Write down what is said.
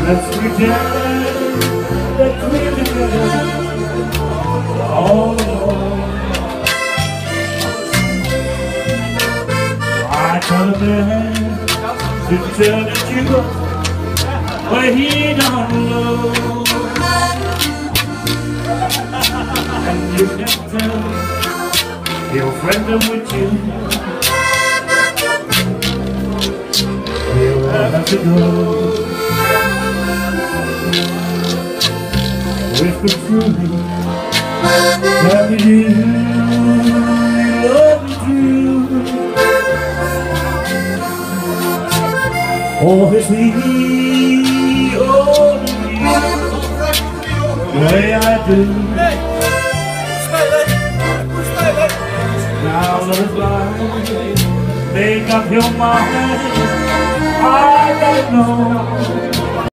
Let's pretend that we're together all alone. I tell a man to tell the truth, but he don't know. And you can tell your friend I'm with you. He'll have to go. Whisper through me, tell me you love me true. Oh, it's me, oh, the way I do. Now let's fly, make up your mind, I gotta know.